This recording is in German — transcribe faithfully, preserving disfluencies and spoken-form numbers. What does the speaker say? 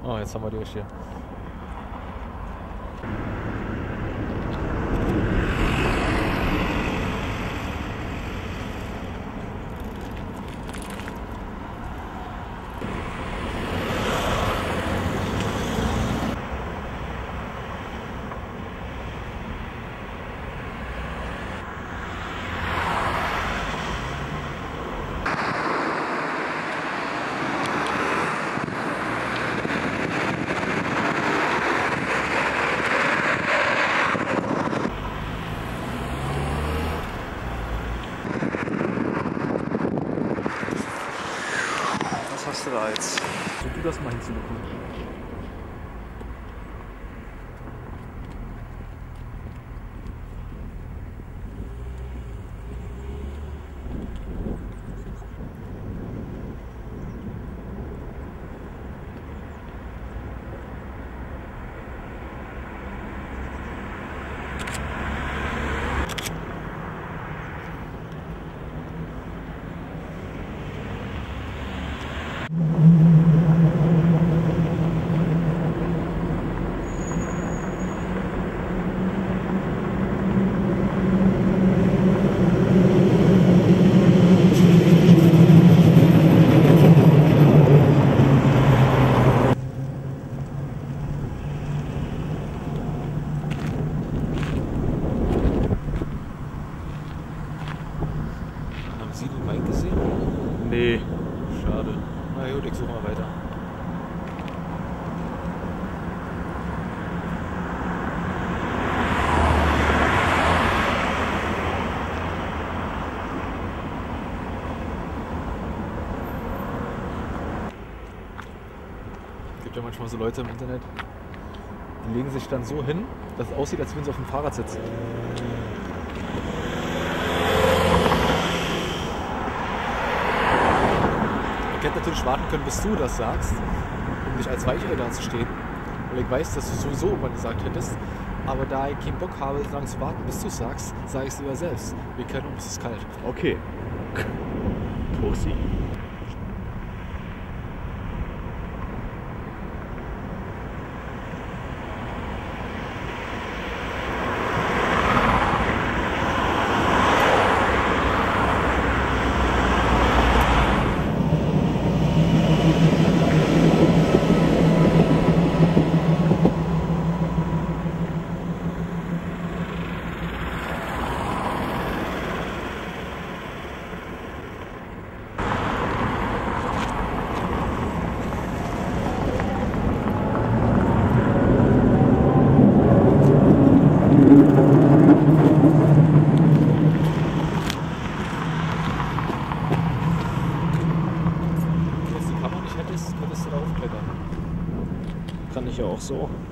Oh, jetzt haben wir die hier. Was hast du da jetzt? So du das mal hinzubekommen. Haben Sie den Wein gesehen? Nee. Schade. Na gut, ich suche mal weiter. Es gibt ja manchmal so Leute im Internet, die legen sich dann so hin, dass es aussieht, als würden sie auf dem Fahrrad sitzen. Ich hätte natürlich warten können, bis du das sagst, um dich als Weichei dazustehen. Weil ich weiß, dass du sowieso irgendwann gesagt hättest. Aber da ich keinen Bock habe, so lange zu warten, bis du es sagst, sage ich es lieber selbst. Wir kennen uns, es ist kalt. Okay. Pussy. Wenn du jetzt die Kamera nicht hättest, könntest du da aufklettern. Kann ich ja auch so.